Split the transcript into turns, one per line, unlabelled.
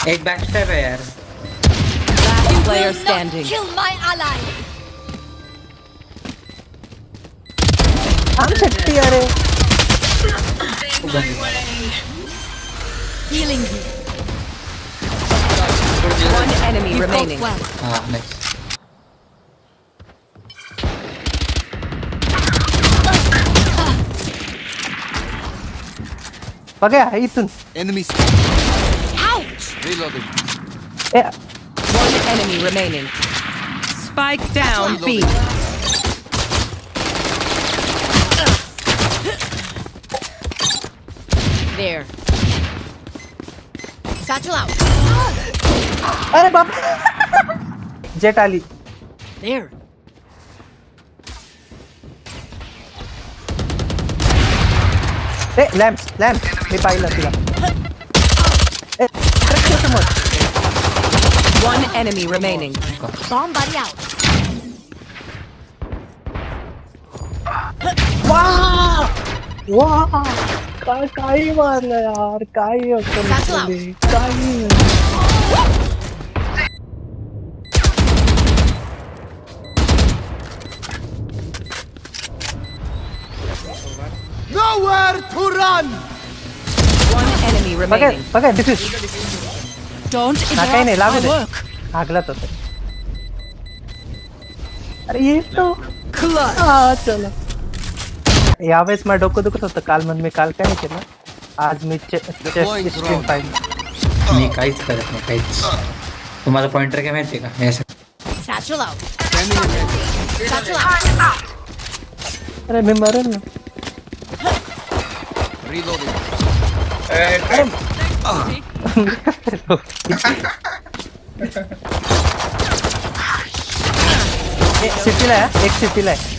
एक बैकस्टैब है यार।
Last player standing.
Kill my ally.
हम शक्ति अरे
Healing you.
One enemy
You fought
remaining.
well.
हाँ nice।
बघा इथून
Enemy
Ouch!
reloading.
A
One enemy remaining. Spike down B.
There. Satchel out.
अरे बाप जेट आली
There.
ए लॅम्प मी पाहिलं तिला ए ट्रक समोर
One enemy remaining.
Bomb buddy out.
वा काय काही मारलं यार काही होतं काही
Nowhere to run.
One enemy remaining.
बघा डिफ्यूज
Don't
ना काही नाही
interrupt
लागू
my
दे
work.
आगलाच होतं अरे ये तो
Clutch.
हा चला यावेळेस माझं डोकं दुखत होतं काल म्हणून मी काल काय नाही केलं आज मी चेस्ट स्ट्रीम पाहिजे
मी काहीच करत नाही काहीच। तुम्हाला पॉइंटर काय माहिती का? मी असं
Satchel out.
Scanning ahead.
Satchel out.
अरे मी मरेल ना
Reloading.
एक सिटीला आहे